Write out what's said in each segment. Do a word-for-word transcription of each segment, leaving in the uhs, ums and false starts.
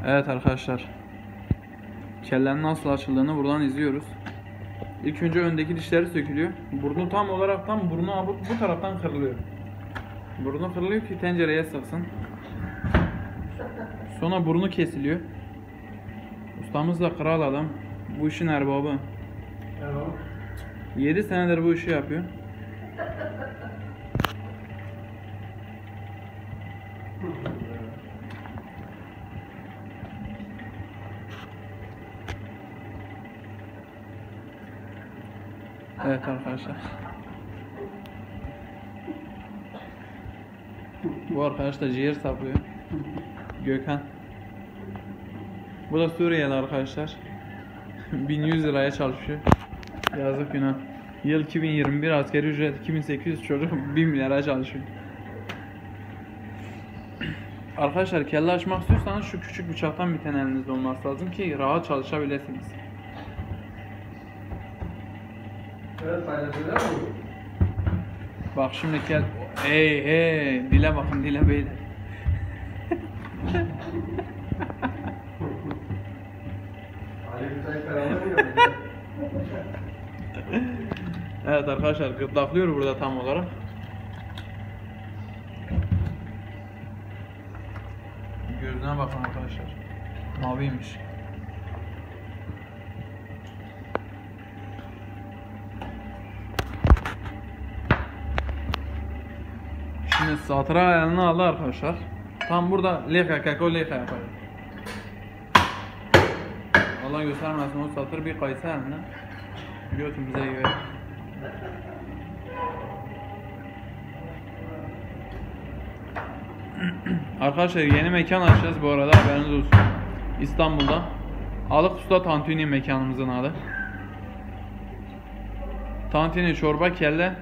Evet arkadaşlar. Kellenin nasıl açıldığını buradan izliyoruz. İlk önce öndeki dişleri sökülüyor. Burnu tam olarak tam burnu bu, bu taraftan kırılıyor. Burnu kırılıyor ki tencereye sıksın. Sonra burnu kesiliyor. Ustamız da kral adam. Bu işin erbabı. yedi senedir bu işi yapıyor. Evet arkadaşlar. Bu arkadaş da ciğer saplıyor. Gökhan. Bu da Suriyeli arkadaşlar. bin yüz liraya çalışıyor. Yazık günah. Yıl iki bin yirmi bir, asgari ücret iki bin sekiz yüz, çocuk bir milyara çalışıyor. Arkadaşlar kelle açmak istiyorsanız şu küçük bıçaktan bir tane elinizde olması lazım ki rahat çalışabilirsiniz. Evet, paylaşıyorlar mı? Bak şimdi kel... Hey hey, dile bakın, dile beyler. Evet arkadaşlar, gırtlaklıyor burada tam olarak. Gözüne bakın arkadaşlar. Maviymiş. Şimdi satıra ayarını aldı arkadaşlar. Tam burada leka kako leka yapar. Allah göstermesin, o satır bir kaysa eline götümüze yiyor. Arkadaşlar yeni mekan açacağız bu arada, haberiniz olsun. İstanbul'da Alık Usta Tantuni mekanımızın adı. Tantuni, çorba, kelle.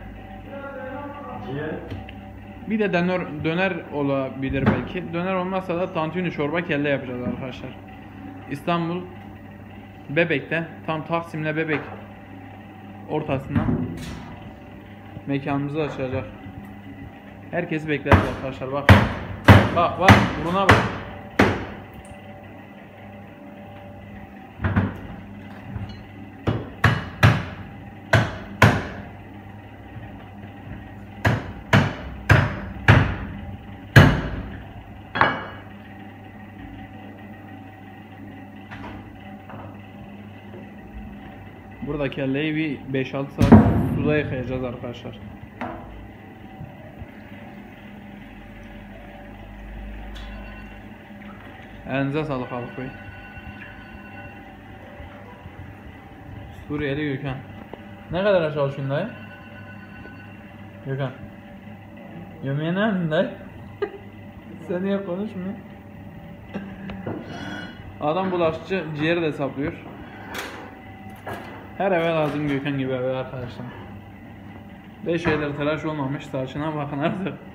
Bir de döner, döner olabilir belki. Döner olmazsa da tantuni, çorba, kelle yapacağız arkadaşlar. İstanbul Bebek'te, tam Taksim'le Bebek ortasında mekanımızı açacak. Herkesi bekleriz arkadaşlar. Bak. Bak bak, buruna bak. Burada kelleyi bir beş altı saat suda yıkayacağız arkadaşlar. Elinize sağlık Haluk Bey. Suriyeli Gökhan. Ne kadar çalışıyorsun dayı? Gökhan. Yemeğe ne yaptın dayı? Sen niye konuşmuyor? Adam bulaşıcı, ciğeri de saplıyor. Her eve lazım Gökhan gibi eve arkadaşlar. Beş şeyler tıraş olmamış, saçına bakın artık.